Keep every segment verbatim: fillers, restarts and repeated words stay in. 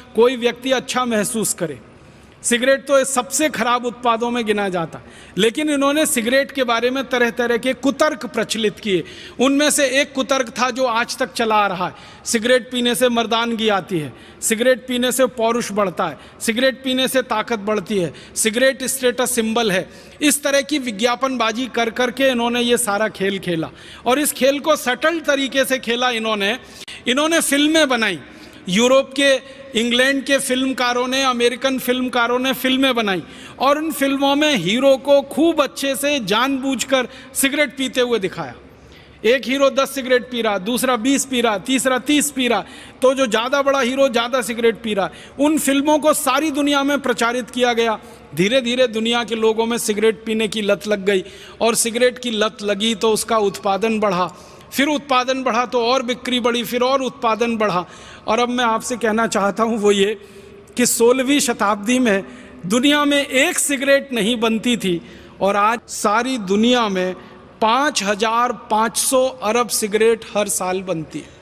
कोई व्यक्ति अच्छा महसूस करे। सिगरेट तो सबसे खराब उत्पादों में गिना जाता, लेकिन इन्होंने सिगरेट के बारे में तरह तरह के कुतर्क प्रचलित किए। उनमें से एक कुतर्क था जो आज तक चला आ रहा है, सिगरेट पीने से मर्दानगी आती है, सिगरेट पीने से पौरुष बढ़ता है, सिगरेट पीने से ताकत बढ़ती है, सिगरेट स्टेटस सिंबल है। इस तरह की विज्ञापनबाजी कर करके इन्होंने ये सारा खेल खेला, और इस खेल को सटल तरीके से खेला इन्होंने। इन्होंने फिल्में बनाई, यूरोप के, इंग्लैंड के फिल्मकारों ने, अमेरिकन फिल्मकारों ने फिल्में बनाई, और उन फिल्मों में हीरो को खूब अच्छे से जानबूझकर सिगरेट पीते हुए दिखाया। एक हीरो दस सिगरेट पी रहा, दूसरा बीस पी रहा, तीसरा तीस पी रहा, तो जो ज़्यादा बड़ा हीरो ज़्यादा सिगरेट पी रहा। उन फिल्मों को सारी दुनिया में प्रचारित किया गया। धीरे धीरे दुनिया के लोगों में सिगरेट पीने की लत लग गई, और सिगरेट की लत लगी तो उसका उत्पादन बढ़ा, फिर उत्पादन बढ़ा तो और बिक्री बढ़ी, फिर और उत्पादन बढ़ा। और अब मैं आपसे कहना चाहता हूँ वो ये कि सोलहवीं शताब्दी में दुनिया में एक सिगरेट नहीं बनती थी, और आज सारी दुनिया में पाँच हजार पाँच सौ अरब सिगरेट हर साल बनती है।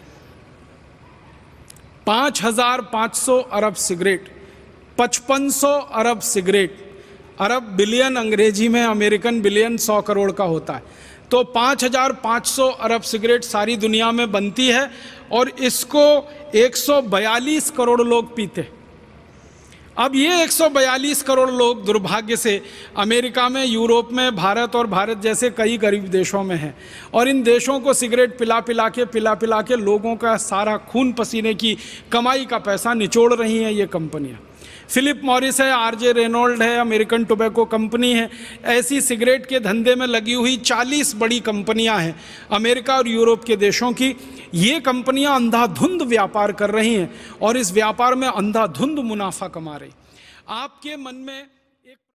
पाँच हजार पाँच सौ अरब सिगरेट, पचपन सौ अरब सिगरेट। अरब बिलियन अंग्रेजी में, अमेरिकन बिलियन सौ करोड़ का होता है। तो पाँच हजार पाँच सौ अरब सिगरेट सारी दुनिया में बनती है, और इसको एक सौ बयालीस करोड़ लोग पीते। अब ये एक सौ बयालीस करोड़ लोग दुर्भाग्य से अमेरिका में, यूरोप में, भारत और भारत जैसे कई गरीब देशों में हैं, और इन देशों को सिगरेट पिला पिला के पिला पिला के लोगों का सारा खून पसीने की कमाई का पैसा निचोड़ रही हैं ये कंपनियां। फिलिप मॉरिस है, आरजे रेनॉल्ड है, अमेरिकन टोबैको कंपनी है। ऐसी सिगरेट के धंधे में लगी हुई चालीस बड़ी कंपनियां हैं अमेरिका और यूरोप के देशों की। ये कंपनियां अंधाधुंध व्यापार कर रही हैं, और इस व्यापार में अंधाधुंध मुनाफा कमा रही। आपके मन में